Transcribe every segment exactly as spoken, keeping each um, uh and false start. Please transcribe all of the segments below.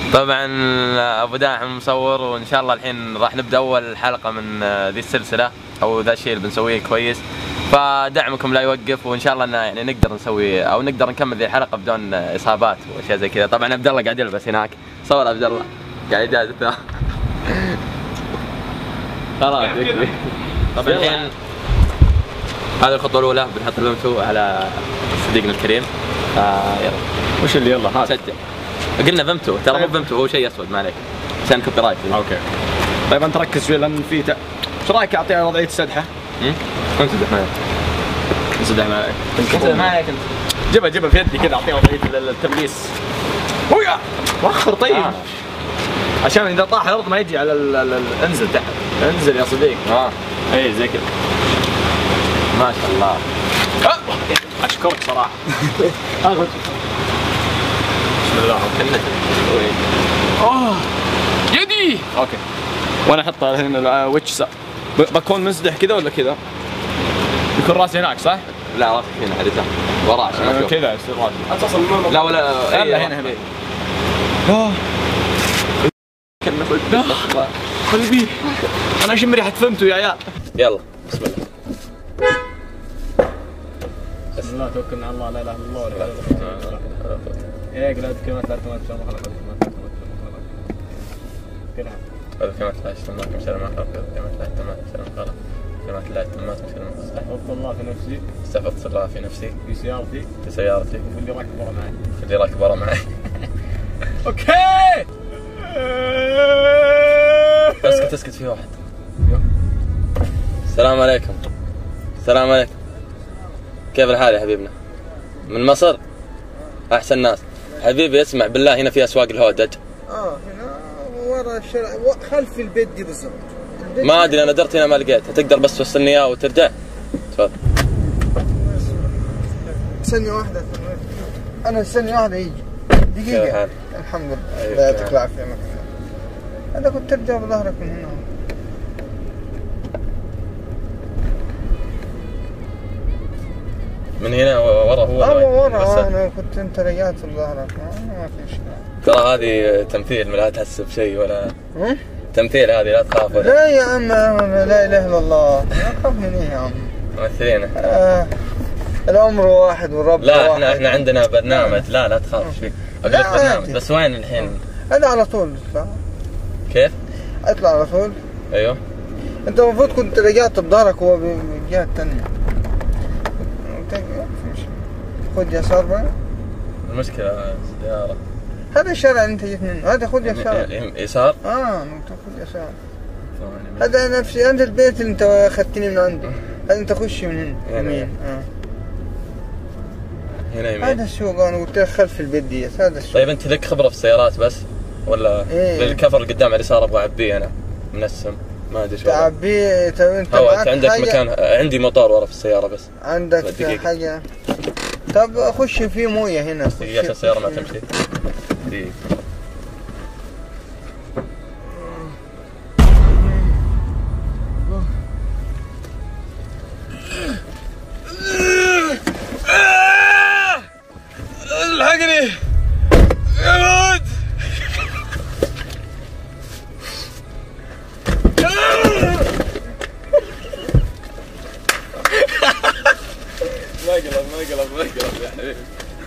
طبعا ابو داحم المصور، وان شاء الله الحين راح نبدا اول حلقه من ذي السلسله او ذا الشيء اللي بنسويه كويس، فدعمكم لا يوقف، وان شاء الله إن يعني نقدر نسوي او نقدر نكمل ذي الحلقه بدون اصابات واشياء زي كذا. طبعا عبد الله قاعد يلبس هناك، صور عبد الله قاعد يجازف. خلاص يكفي. طبعا الحين هذه الخطوه الاولى، بنحط الفمتو على صديقنا الكريم. آه يلا. وش اللي يلا هذا؟ سجل. قلنا فمتو، ترى مو فمتو، هو شيء اسود، ما عليك عشان كوبي رايت. اوكي. طيب انت ركز فيه لان في ت... ايش رايك اعطيها وضعيه السدحه؟ امم انسدح معي. انسدح معي. انسدح معي انت. جيبها جيبها في يدي كذا، اعطيها وضعيه التمليس. ويا وخر طيب. آه. عشان اذا طاح الارض ما يجي على ال... ال... انزل تحت. انزل يا صديق. اه اي زي كذا. ما شاء الله. أه. اشكرك صراحه. اخذ. بسم الله. اوه يدي. اوكي. وانا احطها هنا ويتش بكون منسدح كذا ولا كذا؟ يكون راسي هناك صح؟ لا راسك هنا حدثها وراه عشان ما تشوف. كذا يصير راسي. اصلا لا ولا لا هنا هنا. اه كنا قلت لا قلبي انا اشم ريحه فمتو يا عيال. يلا بسم الله. بسم الله توكلنا على الله، لا اله الا الله ولا اله الا الله. ايه قلت كلمات لا تموت شر ما خلق كلمات لا تموت شر ما خلق كلها. هذا كلمات لا تموت شر ما خلق كلمات لا تموت شر ما خلق كلمات لا تموت شر ما خلق. استحفظت الله في نفسي. استحفظت الله في نفسي. في سيارتي. في سيارتي. في اللي راكب ورا معي. في اللي راكب ورا معي. اوكي. اسكت اسكت في واحد. السلام عليكم. السلام عليكم. كيف الحال يا حبيبنا؟ من مصر؟ أحسن ناس. حبيبي اسمع بالله، هنا في أسواق الهودج. اه هنا ورا الشارع خلف البيت دي بالضبط. ما أدري أنا درت هنا ما لقيتها، تقدر بس توصلني إياه وترجع؟ تفضل. ثانية واحدة. أنا ثانية واحدة يجي. دقيقة. الحمد لله. أيوة. لا يعطيك العافية. أنا كنت ترجع بظهرك من هنا. من هنا ورا هو. اه ورا انا كنت انت رجعت بظهرك، ما في شيء. ترى هذه تمثيل، لا تحس بشيء ولا هم؟ تمثيل، هذه لا تخاف ولا. لا يا عم لا اله الا الله، ما اخاف من ايه يا عم؟ ممثلين. آه العمر واحد والرب لا واحد. احنا احنا عندنا برنامج. لا لا تخاف ايش فيك؟ اقول لك برنامج بس وين الحين؟ انا على طول اطلع. كيف؟ اطلع على طول. ايوه. انت المفروض كنت رجعت بظهرك وهو بالجهة الثانية. خذ يسار بقى. المشكلة السيارة. هذا الشارع اللي انت جيت منه، هذا خذ يسار. يسار؟ اه انت خذ يسار. هذا نفس هذا البيت اللي انت اخذتني من عنده، هذا انت خش من هنا يمين. اه هنا يمين. هذا السوق انا قلت لك خلف البيت ديت، هذا السوق. طيب انت لك خبرة في السيارات بس؟ ولا إيه؟ الكفر اللي قدام على اليسار ابغى اعبيه انا منسم، ما ادري شو تعبيه. طيب انت هو انت عندك حاجة؟ مكان؟ عندي موتور ورا في السيارة بس. عندك حاجة؟ طب خش في مويه هنا. دقيقة عشان السيارة ما تمشي. دقيقة. الحقني يا ولد. ما قلب ما قلب ما قلب يا حبيبي.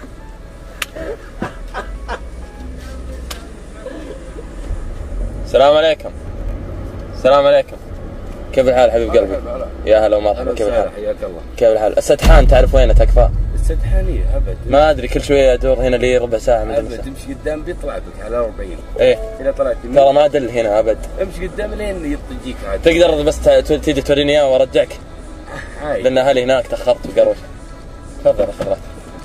السلام عليكم. السلام عليكم. كيف الحال حبيب قلبي؟ يا هلا ومرحبا. كيف الحال؟ حياك الله. كيف الحال؟ السدحان تعرف وينه تكفى؟ السدحانية ابد. ما ادري كل شوية ادور هنا لي ربع ساعة من ابد. تمشي قدام بيطلع بك على أربعين. ايه اذا طلعت يمين ترى ما ادل هنا ابد. امشي قدام لين يجيك عاد. تقدر بس تيجي توريني اياه وارجعك؟ هاي. لان اهلي هناك تاخرت وقروش. تفضل خبرات.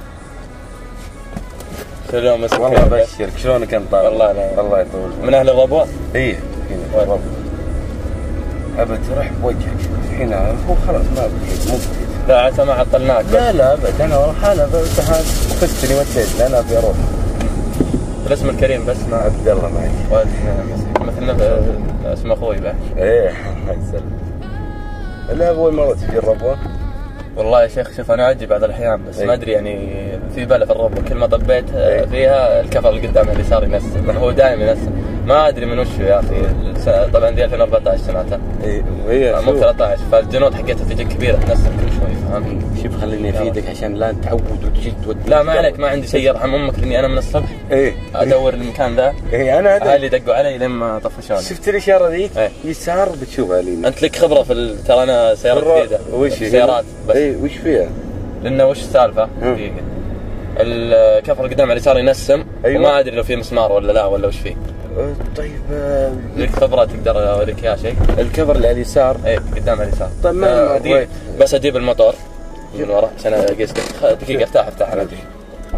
شلون مسك؟ والله ابشرك. شلونك انت؟ والله لا الله يطول. من اهل الربوة؟ ايه هنا ابد راح بوجهك الحين. هو خلاص ما بقيت مو بقيت. لا عسى ما عطلناك. لا لا ابد. انا والله حالة بس خذتني وديتني. انا ابي اروح. الاسم الكريم بس ما عبد الله معي. مثل اسم اخوي بعد. ايه الله يسلمك. لا اول مرة تجي الربوة؟ والله يا شيخ شوف انا اعجب بعض الاحيان بس ما ادري يعني في بلا في الربه كل ما طبيت فيها الكفر اللي قدام اليسار ينسم هو دائما ينسم ما ادري من وش يا اخي طبعا دي ألفين وأربعة عشر سنتها اي مو ثلاثة عشر فالجنود حقتها تجي كبيره تنسم كل شوي فهمت؟ شوف خليني افيدك عشان لا تعود وتجد لا ما عليك ما عندي شيء يرحم امك لاني انا من الصبح ايه ادور المكان ذا ايه انا هذا اهلي دقوا علي لما طفشوني شفت الاشاره ذيك ايه؟ يسار بتشوفها لي انت لك خبره في ال... ترى انا سيارات جديده وش سيارات بس اي وش فيها؟ لانه وش السالفه؟ دقيقه الكفر اللي قدام على اليسار ينسم أيوة. وما ادري لو في مسمار ولا لا ولا وش فيه. أه طيب آه لك خبره تقدر اوريك اياها شيء؟ الكفر اللي على اليسار ايه قدام على اليسار. طيب ما آه دي بس اجيب الموتور من ورا عشان اقيس دقيقه افتح افتح انا ادري.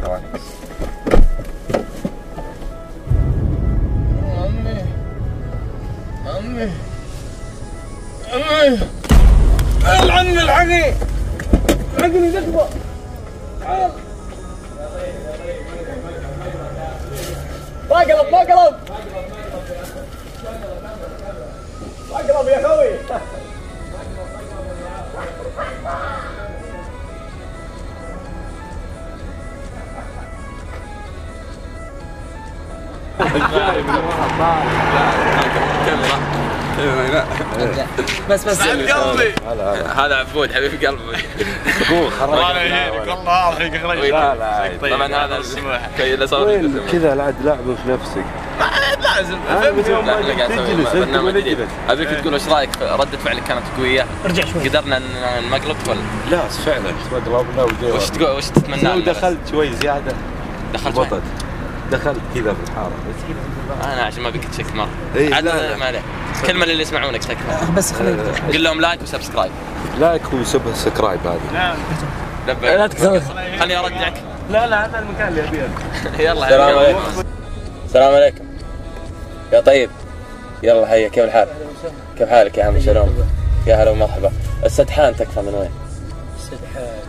عمي عمي عمي العني الحقي الحقني دقبه تعال ما قلب ما قلب ما قلب يا خوي بس بس قلبي هذا عبود حبيب قلبي الله يهينك والله الحين خرجت لا لا طبعا هذا الشيء اللي صار كذا لا تلعبه في نفسك لازم لا انا قاعد اسوي برنامج جديد ابيك تقول ايش رايك رده فعلك كانت قويه ارجع شوي قدرنا نمقلب ولا لا فعلا مقلبنا ودي وش تقول وش تتمنى لو دخلت شوي زياده دخلت وين؟ بطت دخلت كذا في الحاره بس كذا انا عشان ما بك تشك مره إيه عاد لا لا. ما عليه كلمه للي يسمعونك تكفى بس خليك قل لهم لايك وسبسكرايب لايك وسبسكرايب هذه لا تكسر خليني ارجعك لا لا هذا المكان اللي ابيه يلا السلام عليكم السلام عليكم يا طيب يلا حيا كيف الحال؟ كيف حالك يا عم شلون؟ يا هلا ومرحبا السدحان تكفى من وين؟ سدحان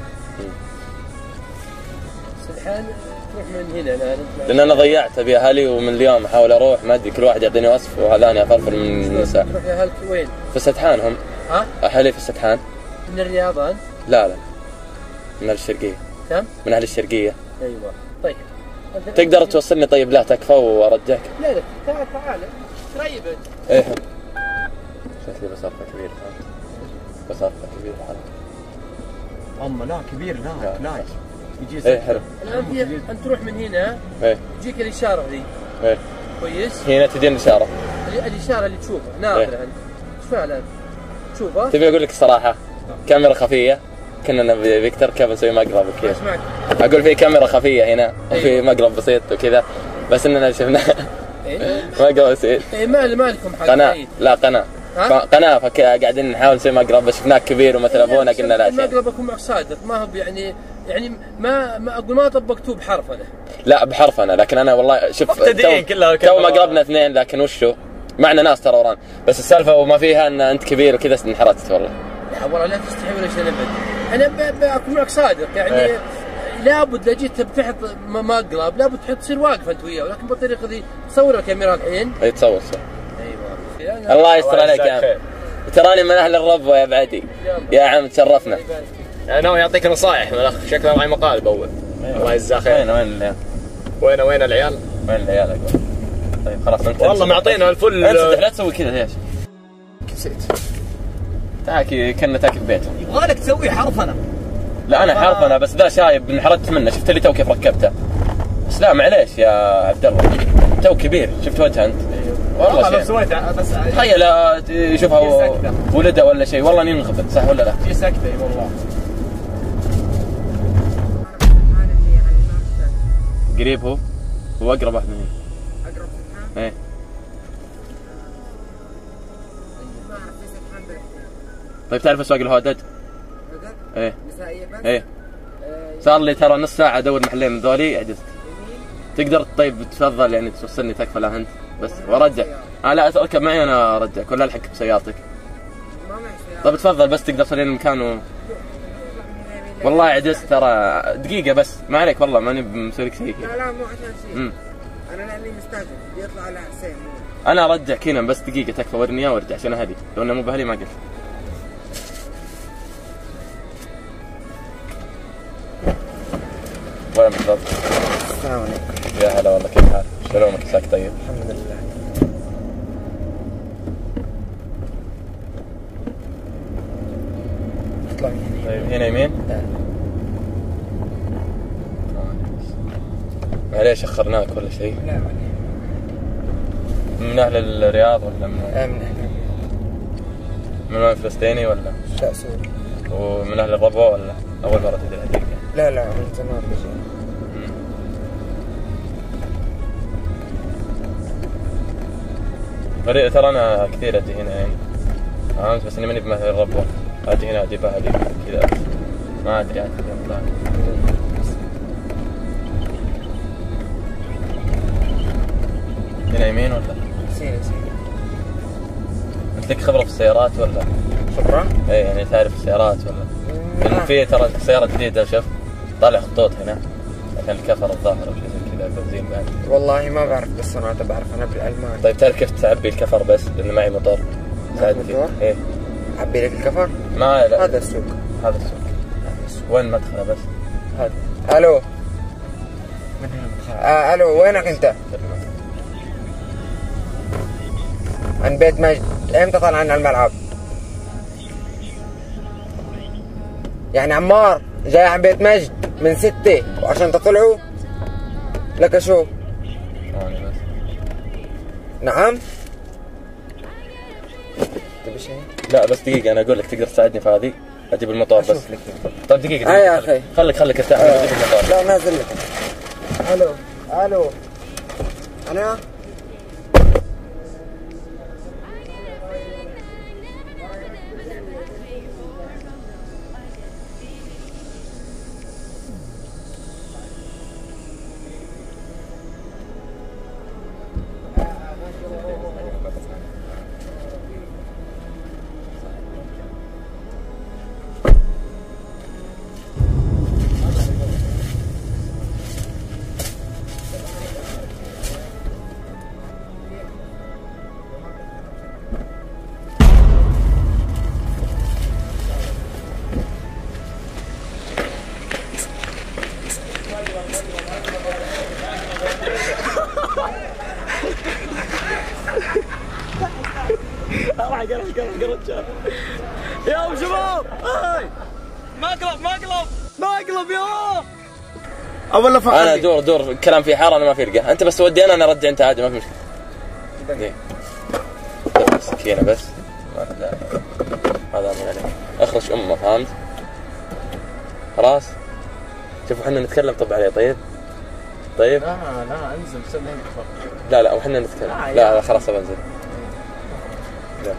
سدحان تروح من هنا الان لان انا ضيعت ابي اهلي ومن اليوم احاول اروح ما ادري كل واحد يعطيني وصف وهذاني افرفر من النساء تروح يا اهلك وين؟ في السدحان هم ها؟ اهلي في السدحان من الرياض انت؟ لا لا من اهل الشرقيه كم؟ من اهل الشرقيه ايوه طيب تقدر توصلني طيب لا تكفى وارجعك لا لا تعال تعال قريب انت ايه شكلي بصرفه كبيره فهمت بصرفه كبيره حرام اما لا كبير لا لا يجي ايه حلو الان في انت تروح من هنا ايه تجيك الاشاره ذي ايه كويس؟ هنا تجيني اشاره ال- الاشاره اللي تشوفها ناظر إيه. انت تشوفها الان تشوفها؟ تبي اقول لك الصراحه كاميرا خفيه كنا انا فيكتور كيف نسوي مقلب وكذا اسمعك اقول في كاميرا خفيه هنا وفي أيوة. مقلب بسيط وكذا بس اننا شفنا ايه مقلب بسيط ايه ما ما لكم حق قناه بعيد. لا قناه ها؟ قناه فقاعدين نحاول نسوي مقلب بس شفناك كبير ومثل ابونا قلنا لا ما شيء اقلبكم معك صادق ما هو يعني يعني ما ما اقول ما طبقتوه بحرفنه لا بحرف انا لكن انا والله شوف مبتدئين كلها تو ما قربنا اثنين لكن وشو معنا ناس ترى ورانا بس السالفه وما فيها ان انت كبير وكذا انحرجت والله لا والله لا تستحي ولا شيء ابد انا ب- بكون معك صادق يعني إيه. لابد لو جيت بتحط م- مقلب لابد تحط تصير واقف انت وياه ولكن بالطريقه ذي تصور الكاميرا الحين اي تصور صح ايوه الله يستر عليك يا عم تراني من اهل الربوه يا بعدي يا عم تشرفنا انا ناوي يعطيك نصائح من الاخ شكله معي مقالب اول الله يجزاه خير وين وين العيال وين وين العيال؟ وين العيال اقول طيب خلاص انت والله معطينا الفل انسدح لا تسوي كذا يا شيخ نسيت تعال كنا تاكل بيتهم يبغالك تسوي حرفنه لا انا حرف انا بس ذا شايب انحرجت منه شفت لي تو كيف ركبته بس لا معليش يا عبد الله تو كبير شفت وجهه انت والله لو شيء سويت بس تخيل يشوفها ولده ولا شيء والله اني انغبت صح ولا لا؟ في سكته اي والله قريب هو هو اقرب واحد من هنا اقرب سدحان؟ ايه ما اعرف في سدحان بالحين. طيب تعرف اسواق الهودج؟ هدد؟ ايه نسائيه بس؟ ايه آه، صار لي ترى نص ساعه ادور محلين من ذولي عجزت يمين؟ تقدر طيب تفضل يعني توصلني تكفى لا انت بس وارجع آه لا اركب معي انا ارجعك ولا الحق بسيارتك ما معي سيارة. طيب تفضل بس تقدر تصلين المكان و... والله عجزت ترى دقيقة بس ما عليك والله ماني مسوي لك شيء لا لا مو عشان شيء. امم انا لاني مستعجل بيطلع على حسين مو. انا ارجع كذا بس دقيقة تكفى ورني اياه وارجع عشان اهلي لو انه مو باهلي ما قلت وين بالضبط؟ السلام عليكم. يا هلا والله، كيف حالك؟ شلونك؟ عساك طيب؟ الحمد لله. اطلع من هنا. طيب هنا يمين؟ معليش أخرناك ولا شيء؟ لا لا. من أهل الرياض ولا من لا من أهل من وين، فلسطيني ولا؟ لا سوري. ومن أهل الربوة ولا أول مرة تجي الحديقة؟ لا لا من زمان بجي. غريب ترى أنا كثير أجي هنا يعني، فهمت، بس إني ماني بمثل الربوة، أجي هنا أجي بهدي كذا، ما أدري عاد كذا. هنا يمين ولا؟ سينا سينا. أنت لك خبرة في السيارات ولا؟ خبرة؟ إيه يعني تعرف السيارات ولا؟ لأن في ترى سيارة جديدة شوف طالع خطوط هنا عشان الكفر الظاهر أو شيء زي كذا، بنزين بعد. والله ما بعرف بس أنا بعرف أنا بالألمان. طيب تعرف كيف تعبي الكفر بس؟ لأن معي موتور. ساعدني فيه. موتور؟ إيه. أعبي لك الكفر؟ ما لا. هذا السوق. هذا السوق. وين مدخله بس؟ هذا. ألو. من هنا مدخل. آه ألو وينك أنت؟ عن بيت مجد. إمتى طالع عن الملعب؟ يعني عمار جاي عن بيت مجد من ستة وعشان تطلعوا لك شو؟ ثواني بس. نعم؟ تبي شيء؟ لا بس دقيقة، أنا أقول لك تقدر تساعدني في هذه؟ أجيب الموتور بس. أشوف لك. طيب دقيقة. آه يا أخي. خليك خليك ارتاح، أنا أجيب الموتور. لا نازل لك. ألو ألو. أنا؟ قرب قرب قرب شاف يا ابو شباب. هاي مقلب مقلب مقلب يا اول لفه. انا دور دور كلام في حاره، انا ما في رقه، انت بس ودي انا انا ارجع، انت عادي ما في مشكله. دي سكينه بس هذا من عليك، اخرج امه فهمت؟ خلاص شوفوا احنا نتكلم طب عليه. طيب طيب لا لا انزل سلم هنا. لا لا وحنا نتكلم. لا لا, لا خلاص بنزل. لا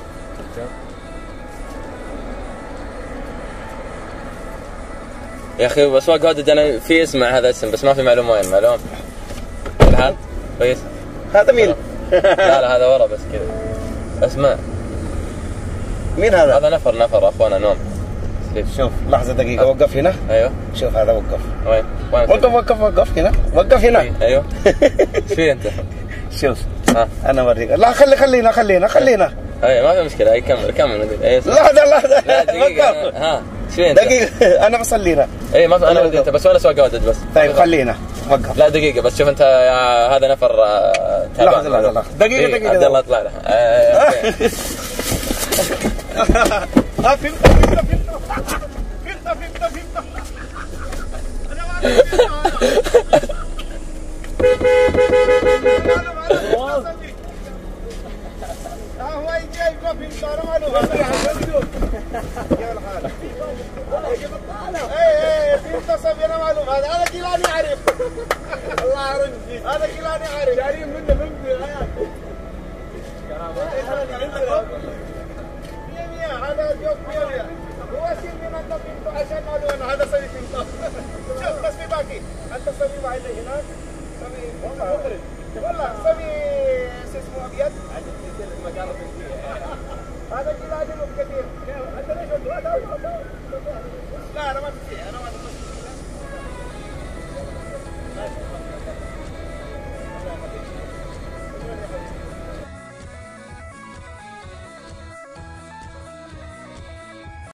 يا اخي باسواق هودج انا في اسمع هذا اسم بس ما في معلومه وين معلوم. الحال كويس. هذا مين؟ لا لا هذا ورا بس كذا. اسمع مين هذا؟ هذا نفر نفر اخوانا نوم. شوف لحظة دقيقة، وقف هنا. ايوه شوف هذا وقف. وين؟ وين؟ وقف وقف وقف هنا، وقف هنا. ايوه ايش في انت؟ شوف ها انا اوريك. لا خلي خلينا خلينا خلينا. اي ما في مشكلة، اي كمل كمل. اي لحظة لحظة. لا دقيقة. ها ايش في انت؟ دقيقة انا بصلينا. اي ما في انا ودي انت بس ولا اسواق هودج بس. طيب خلينا وقف. لا دقيقة بس شوف انت يا هذا نفر تعبان. لحظة لحظة لحظة. دقيقة دقيقة. عبد الله اطلع له. ها فهمت فهمت فهمت فهمت فهمت. هو جاي ما في صار معلوم اي اي في انتصب انا معلوم. هذا هذا جيلاني عارف. الله يرضي هذا جيلاني عارف. جارين منه من الحياه. هذا جوك مية هو سير من انت فهمت عشان معلوم هذا صيف انت. شوف بس في باقي انت صبي بعد هناك صبي مخرج والله صبي اسمه ابيض. هذا كذا عجبه كثير. انت ليش هذا؟ لا انا ما في انا ما